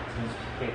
Peki.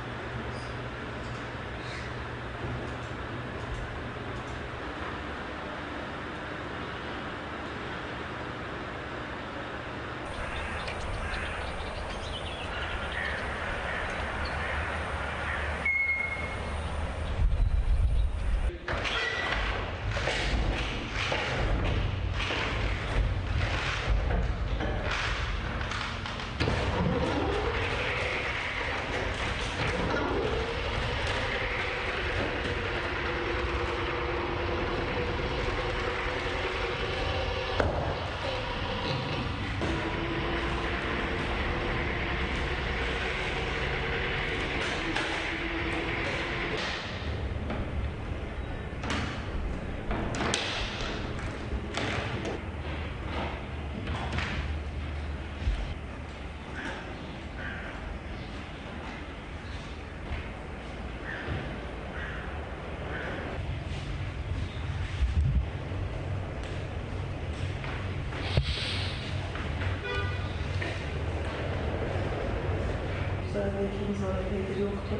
Vekilimiz var, epeydir yoktu.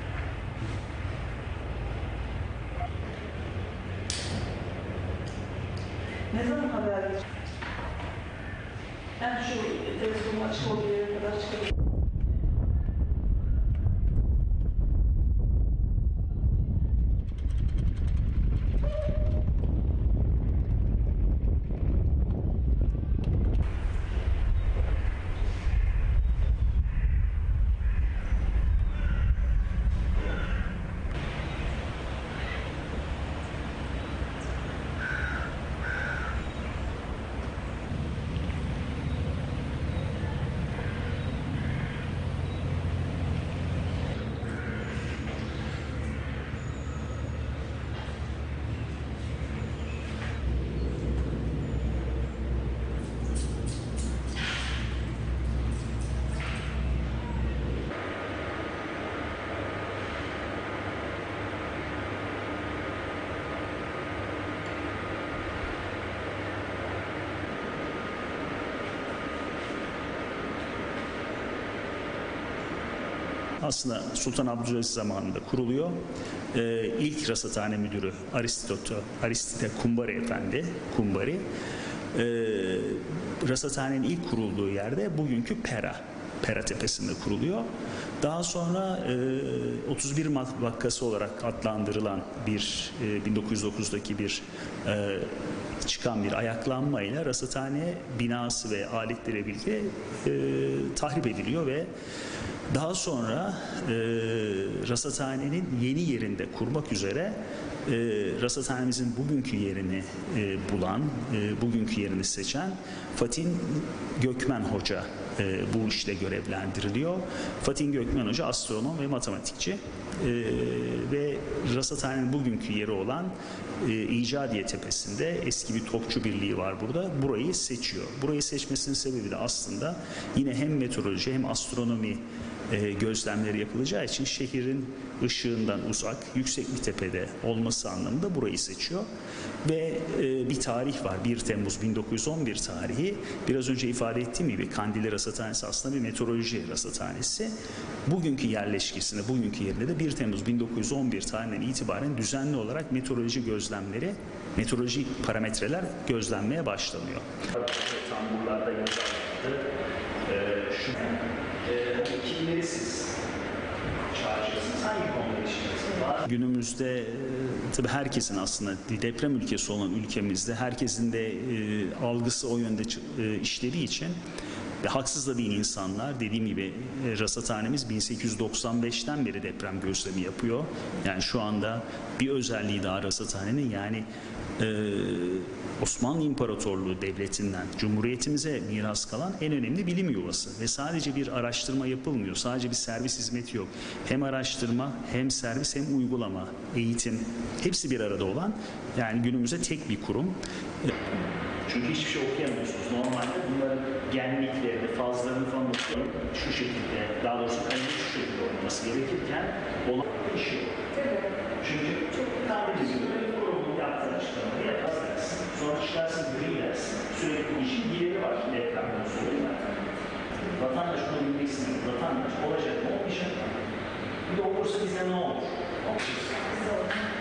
Ne zaman haber geçti? Yani şu televizyonun açık olduğu yere kadar çıkabilir. Aslında Sultan Abdülaziz zamanında kuruluyor. İlk Rasathane Müdürü Aristide Kumbari Efendi, rasathanenin ilk kurulduğu yerde bugünkü Pera Tepesi'nde kuruluyor. Daha sonra 31 Mart vakası olarak adlandırılan bir 1909'daki bir çıkan bir ayaklanmayla rasathane binası ve aletleri birlikte tahrip ediliyor ve daha sonra rasathanenin yeni yerinde kurmak üzere rasathanemizin bugünkü yerini bugünkü yerini seçen Fatin Gökmen Hoca bu işle görevlendiriliyor. Fatin Gökmen Hoca astronom ve matematikçi ve rasathanenin bugünkü yeri olan İcadiye Tepesi'nde eski bir topçu birliği var burada. Burayı seçiyor. Burayı seçmesinin sebebi de aslında yine hem meteoroloji hem astronomi gözlemleri yapılacağı için şehrin ışığından uzak, yüksek bir tepede olması anlamında burayı seçiyor. Ve bir tarih var. 1 Temmuz 1911 tarihi. Biraz önce ifade ettiğim gibi Kandilli Rasathanesi aslında bir meteoroloji rasathanesi. Bugünkü yerleşkesinde, bugünkü yerinde de 1 Temmuz 1911 tarihinden itibaren düzenli olarak meteoroloji gözlemleri, meteorolojik parametreler gözlenmeye başlanıyor. Tamburlarda yazarlardı. Kimleri siz çağıracaksınız? Hangi konuda işleyeceksiniz? Günümüzde tabii herkesin aslında deprem ülkesi olan ülkemizde herkesin de algısı o yönde işlediği için ve haksız da değil insanlar. Dediğim gibi rasathanemiz 1895'ten beri deprem gözlemi yapıyor. Yani şu anda bir özelliği daha rasathanenin, yani Osmanlı İmparatorluğu Devleti'nden Cumhuriyetimize miras kalan en önemli bilim yuvası. Ve sadece bir araştırma yapılmıyor. Sadece bir servis hizmeti yok. Hem araştırma, hem servis, hem uygulama, eğitim, hepsi bir arada olan, yani günümüzde tek bir kurum. Çünkü hiçbir şey okuyamıyorsunuz. Normalde bunların genliklerini, fazlarını falan okuyup şu şekilde, daha doğrusu kalemi şu şekilde olması gerekirken olan değişiyor. Çünkü çok tahmin ediyorum. Kurumun yaptığı açıklamayı yaparsınız. Sonra çıkarsın, gri dersin. Sürekli bu işin gideri var deprem konusunda. Vatandaş bunu bilmek istiyor. Vatandaş olacak mı olmayacak mı? Bir de olursa bize ne olur? Biz de